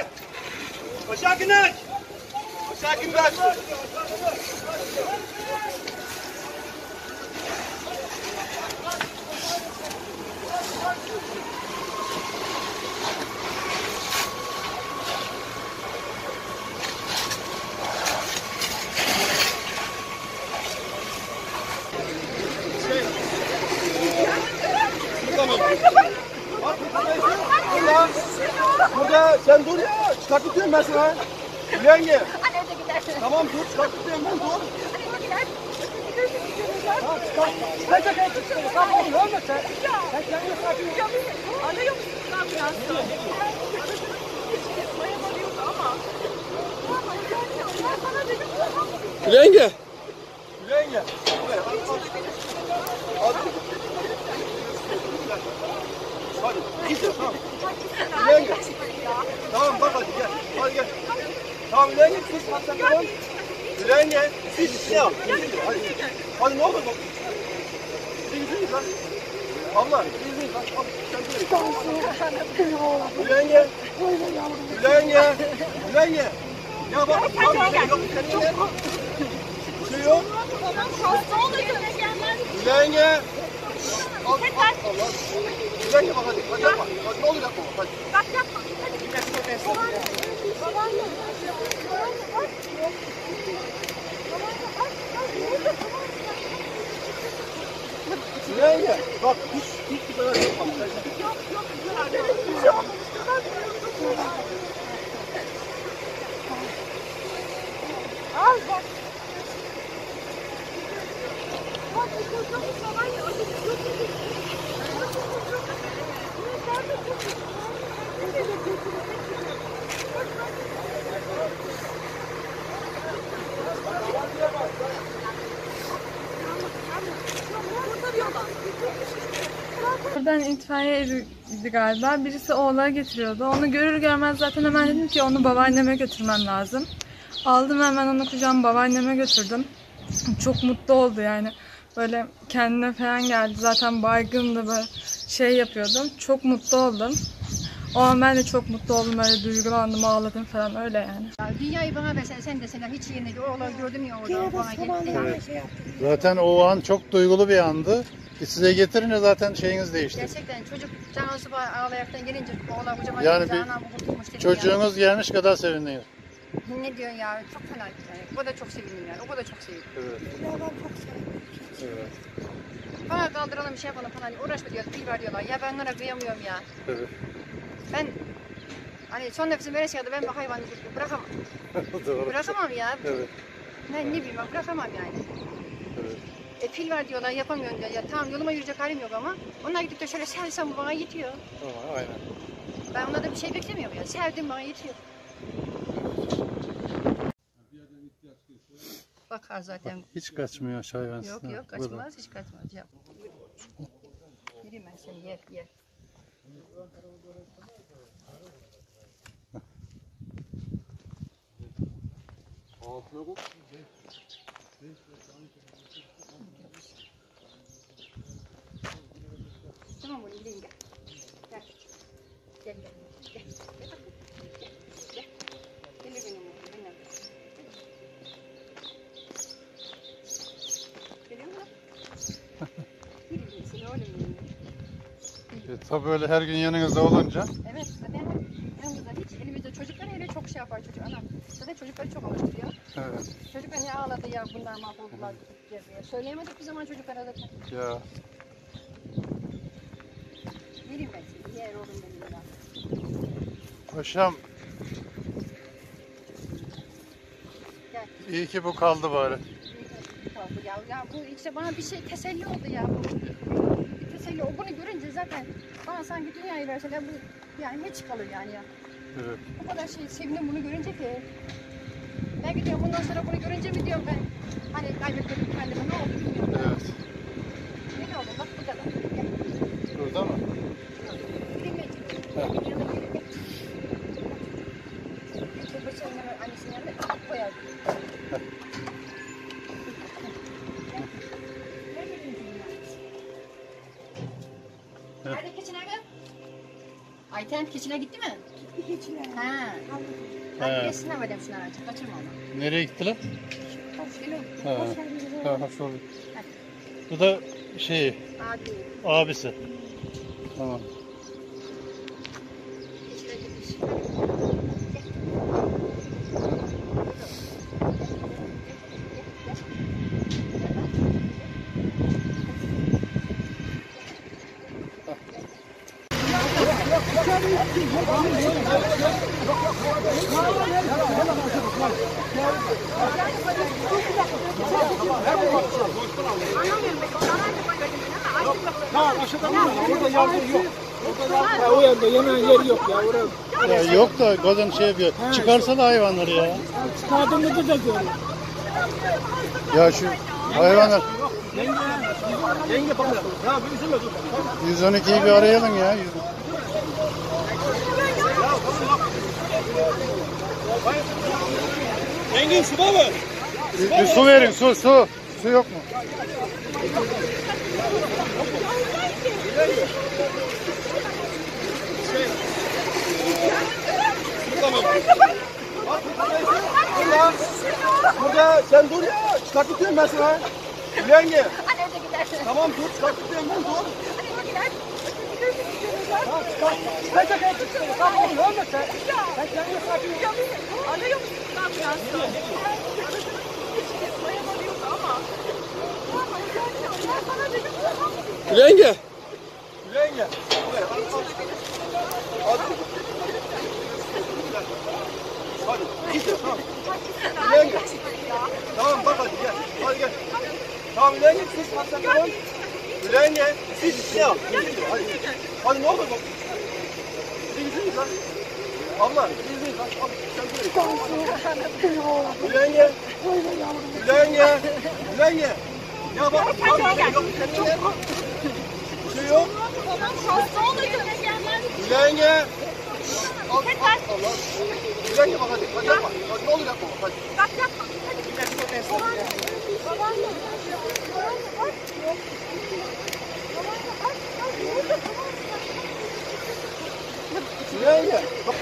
Aşağı kinek. Aşağı kinek. Burada sen dur ya. Çıkart tutuyorum ben sana. Yenge. Tamam dur. Çıkart tutuyorum ben dur. Tamam çıkart. Sen çakaya çıksana. Tamam oğlum ölme sen. Sen kendini sakin ol. Alıyor musun lan biraz? Yenge. Yenge. Hadi. Hadi. Tamam. Yenge. Tamam bak hadi gel. Hadi gel. Tamam Yenge sus sen tamam. Yenge sus ya. Hadi. Hadi ne olur bak. Yüzünüz lan. Abla yüzünüz lan. Yenge. Yenge. Yenge. Ya bak. Yok kendine. Bir şey yok. Hasta oluyor. Yenge. Allah. Yenge bak hadi. Hadi yapma. Hadi ne olur yapma. Hadi. Bak yapma. Hadi. Yenge. Bak hiç zarar yapma. Yok. Al bak. Buradan itfaiye eriydi galiba. Birisi oğlağı getiriyordu. Onu görür görmez zaten hemen dedim ki onu babaanneme götürmem lazım. Aldım hemen onu kucağıma babaanneme götürdüm. Çok mutlu oldu yani. Böyle kendine falan geldi. Zaten baygındı böyle şey yapıyordum. Çok mutlu oldum. O an ben de çok mutlu oldum. Böyle duygulandım, ağladım falan öyle yani. Ya dünyayı bana versen sen deseler hiç yerine değil. Oğlan gördüm ya orada bana gitti. Evet. Zaten o an çok duygulu bir andı. Size getirince zaten şeyiniz değişti. Gerçekten çocuk canlısı ağlayaktan gelince oğlan kocaman Yani gelince anam bu kurtulmuş dedi. çocuğunuz gelmiş kadar sevindiniz. Ya. Ne diyorsun ya çok fena yani. O da çok sevindim yani. O da çok sevindim. Evet. Evet. Bana kaldıralım bir şey yapalım falan. Uğraşma diyor. Pil var diyorlar. Ya ben onlara kıyamıyorum ya. Evet. Ben hani son nefesim veresi kadar ben bu hayvanı bırakamam. Doğru. Bırakamam ya. Evet. Ne bileyim ben bırakamam yani. Evet. Pil var diyorlar yapamıyorum diyor. Ya tamam yoluma yürüyecek halim yok ama onlar gidip de şöyle sevsem bu bana yetiyor. Ama aynen. Ben onlardan bir şey beklemiyorum ya. Sevdim bana yetiyor. Bakar zaten. Hiç kaçmıyor hayvan. Yok kaçmaz hiç kaçmaz. Yap. Gireyim ben seni yer. Tamam oğlum gideyim gel. Gel. Gel benim oğlum. Geliyor mu? Gireyim seni oğlum benim. Tabii böyle her gün yanınızda olunca. Evet zaten yanımızda hiç elimizde çocuklar hele çok şey yapar çocuk anam. Zaten çocukları çok alıştırıyor. Evet. Çocuklar niye ağladı ya bunlar mahvoldular diye. Söyleyemedik bir zaman çocuklara zaten. Ya. Vereyim ben seni yer oğlum benim ya. Paşam. Gel. İyi ki bu kaldı bari. Kaldı ya bu işte bana bir şey teselli oldu ya bu. Bir teselli o bunu görünce zaten bana sanki dünyayı verseler bu yani hiç kalır yani ya. Evet. O kadar şey sevindim bunu görünce ki. Ben gidiyorum bundan sonra bunu görünce mi diyorum ben. Hani kaybetmedim kendimi ne oldu bilmiyorum. Evet. Ne oldu bak bu kadar. Gel. Burada mı? Gideyim mi? Evet. Bir bıçağın yanına annesinin yanına koyar. Nerede keçine kız? Ayten keçine gitti mi? Ha. Hadi geçsinler böyle şunlar artık. Kaçırma onu. Nereye gittiler? Şöyle. Ha. Ha, hoş oldu. Bu da şey, Abi. abisi. Tamam. İşte gitmiş. Tamam aşağıda mı? Orada yardım yok. Ha, o yanda yemeğin yeri yok ya. Orada Ya yok da kadın şey yapıyor. Çıkarsa da hayvanları ya. çıkardığımızda da görüyor. Ya şu hayvanlar Yenge bakın. Ya bir üzülme dur. 112'yi bir arayalım ya. Yenge su var mı? Bir su verin, su. Su yok mu? Tamam. Bak burada sen dur ya. Çıkart tutuyorum ben sana. Yenge. Anne de gider. Tamam dur çıkart tutuyorum ben dur. Anne de gider. Sen çek. Tamam oğlum ölme sen. Sen kendine sakin ol. Arıyor musunuz ambulansı? Bayan arıyordu ama. Yenge. Yenge. Hadi. Hadi. Tamam. Yenge. Tamam bak hadi gel. Hadi gel. Tamam Yenge siz kalksan tamam. Yenge siz şey yap. Hadi. Hadi ne olur bak. Siz iziniz lan. Abla siz iziniz lan. Yenge. Yenge. Yenge. Ya bak. Yok kendine. Bir şey yok. Babam hasta oluyor. Yenge. Allah. Yenge bak hadi. Hadi yapma. Hadi ne olur yapma. Hadi. Bak yapma. Yenge. Bak.